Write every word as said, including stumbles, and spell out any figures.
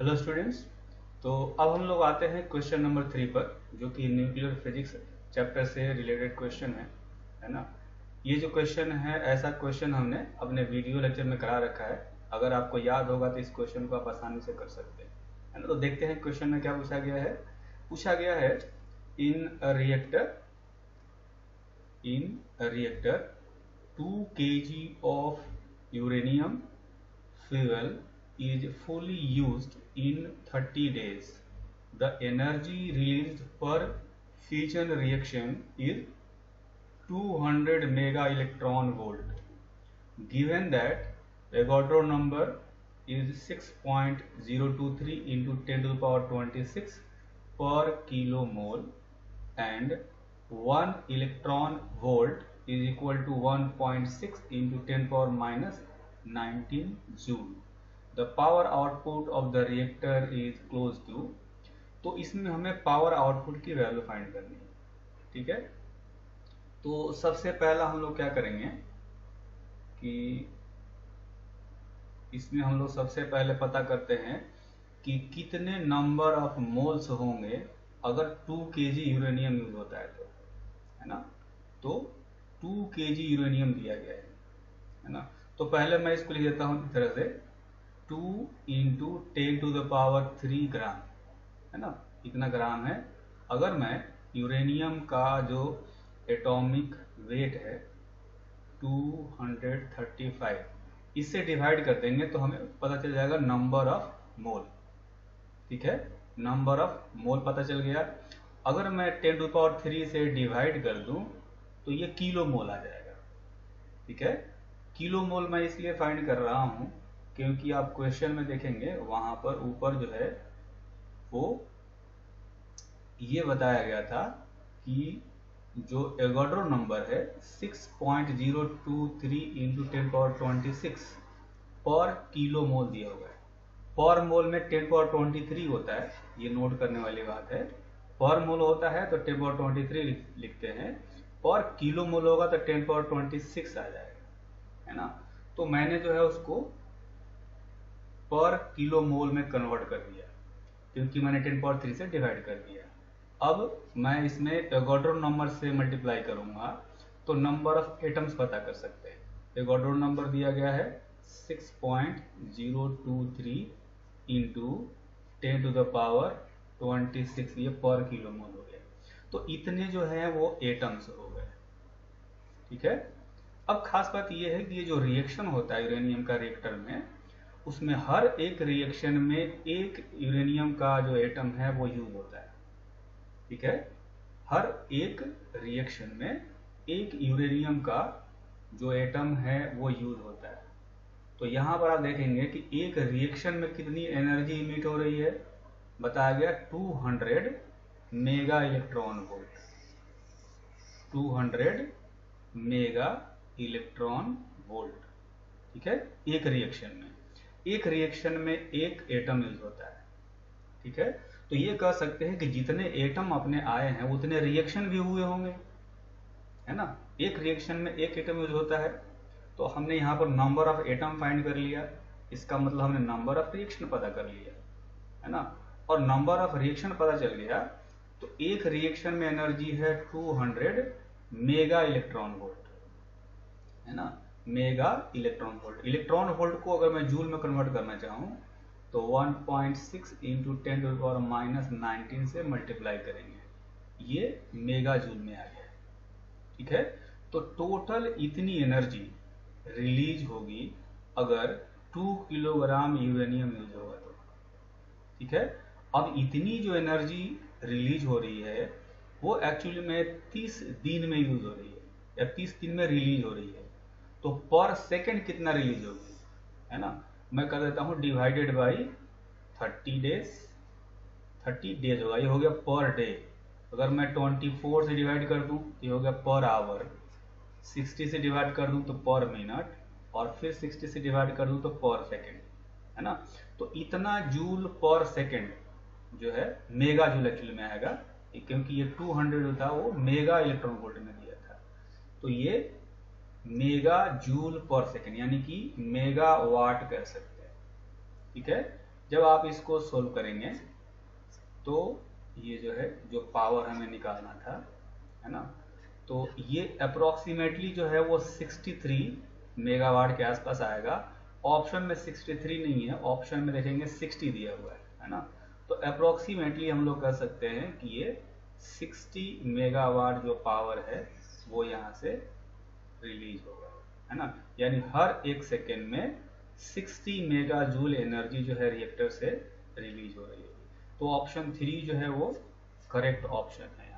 Hello students. तो अब हम लोग आते हैं क्वेश्चन नंबर थ्री पर, जो कि न्यूक्लियर फिजिक्स चैप्टर से रिलेटेड क्वेश्चन है है ना। ये जो क्वेश्चन है, ऐसा क्वेश्चन हमने अपने वीडियो लेक्चर में करा रखा है। अगर आपको याद होगा तो इस क्वेश्चन को आप आसानी से कर सकते हैं, है ना। तो देखते हैं क्वेश्चन में क्या पूछा गया है। पूछा गया है in a reactor in a reactor two KG of uranium fuel is fully used in thirty days. The energy released per fission reaction is two hundred mega electron volt. Given that Avogadro number is six point zero two three into ten to the power twenty-six per kilomole and one electron volt is equal to one point six into ten power minus nineteen joule. The power output of the reactor is close to. तो इसमें हमें power output की value find करनी है, ठीक है। तो सबसे पहला हम लोग क्या करेंगे कि इसमें हम लोग सबसे पहले पता करते हैं कि कितने नंबर ऑफ मोल्स होंगे अगर टू केजी यूरेनियम यूज होता है तो, है ना। तो टू केजी यूरेनियम दिया गया है, है ना। तो पहले मैं इसको लिख देता हूं इस तरह से, two into ten to the power three gram, है ना। इतना ग्राम है। अगर मैं यूरेनियम का जो एटॉमिक वेट है टू हंड्रेड थर्टी फाइव, इससे डिवाइड कर देंगे तो हमें पता चल जाएगा नंबर ऑफ मोल, ठीक है। नंबर ऑफ मोल पता चल गया। अगर मैं टेन टू पावर थ्री से डिवाइड कर दूं तो ये किलो मोल आ जाएगा, ठीक है। किलो मोल मैं इसलिए फाइंड कर रहा हूं क्योंकि आप क्वेश्चन में देखेंगे वहां पर ऊपर जो है वो ये बताया गया था कि जो एवोगाड्रो नंबर है six point zero two three into ten power twenty six पर किलो मोल दिया हुआ है। पर मोल में टेन पावर ट्वेंटी थ्री होता है, ये नोट करने वाली बात है। पर मोल होता है तो टेन पावर ट्वेंटी थ्री लिखते हैं, पर किलो मोल होगा तो टेन पावर ट्वेंटी सिक्स आ जाएगा, है ना। तो मैंने जो है उसको पर किलो मोल में कन्वर्ट कर दिया क्योंकि मैंने टेन पावर थ्री से डिवाइड कर दिया। अब मैं इसमें एवोगाड्रो नंबर से मल्टीप्लाई करूंगा तो नंबर ऑफ एटम्स पता कर सकते हैं। एवोगाड्रो नंबर दिया गया है six point zero two three into ten to the power twenty six, ये पर किलो मोल हो गया। तो इतने जो है वो एटम्स हो गए, ठीक है। अब खास बात यह है कि ये जो रिएक्शन होता है यूरेनियम का रिएक्टर में, उसमें हर एक रिएक्शन में एक यूरेनियम का जो एटम है वो यूज होता है, ठीक है। हर एक रिएक्शन में एक यूरेनियम का जो एटम है वो यूज होता है। तो यहां पर आप देखेंगे कि एक रिएक्शन में कितनी एनर्जी इमिट हो रही है, बताया गया two hundred mega electron volt. Two hundred mega electron volt, ठीक है। एक रिएक्शन में एक रिएक्शन में एक एटम यूज होता है, ठीक है। तो ये कह सकते हैं कि जितने एटम अपने आए हैं उतने रिएक्शन भी हुए होंगे, है ना। एक रिएक्शन में एक एटम यूज होता है तो हमने यहाँ पर नंबर ऑफ एटम फाइंड कर लिया, इसका मतलब हमने नंबर ऑफ रिएक्शन पता कर लिया, है ना। और नंबर ऑफ रिएक्शन पता चल गया तो एक रिएक्शन में एनर्जी है two hundred mega electron volt, है ना। Mega electron volt. Electron volt को अगर मैं जूल में कन्वर्ट करना चाहूं तो one point six into ten to the power minus nineteen से मल्टीप्लाई करेंगे, ये मेगा जूल में आ गया, ठीक है। तो टोटल इतनी एनर्जी रिलीज होगी अगर टू किलोग्राम यूरेनियम यूज होगा तो, ठीक है। अब इतनी जो एनर्जी रिलीज हो रही है वो एक्चुअली में तीस दिन में यूज हो रही है या तीस दिन में रिलीज हो रही है। तो पर सेकेंड कितना रिलीज होगी, है ना। मैं कर देता हूं divided by thirty days. Thirty days होगा, ये हो गया पर डे। अगर मैं ट्वेंटी फोर से डिवाइड कर दूं तो ये हो गया पर आवर। सिक्सटी से डिवाइड कर दूं तो पर मिनट, और फिर सिक्सटी से डिवाइड कर दूं तो पर सेकेंड, है ना। तो इतना जूल पर सेकेंड जो है मेगा जूल एक्चुअली में आएगा, क्योंकि ये टू हंड्रेड था वो मेगा इलेक्ट्रॉन वोल्ट में दिया था। तो ये मेगा जूल पर सेकेंड यानी कि मेगा वाट कह सकते हैं, ठीक है। जब आप इसको सोल्व करेंगे तो ये जो है जो पावर हमें निकालना था, है ना, तो ये अप्रोक्सीमेटली जो है वो तिरसठ मेगावाट के आसपास आएगा। ऑप्शन में तिरसठ नहीं है, ऑप्शन में देखेंगे साठ दिया हुआ है, है ना। तो अप्रोक्सीमेटली हम लोग कह सकते हैं कि ये साठ मेगावाट जो पावर है वो यहाँ से रिलीज होगा, है ना। यानी हर एक सेकेंड में साठ मेगा जूल एनर्जी जो है रिएक्टर से रिलीज हो रही है। तो ऑप्शन थ्री जो है वो करेक्ट ऑप्शन है।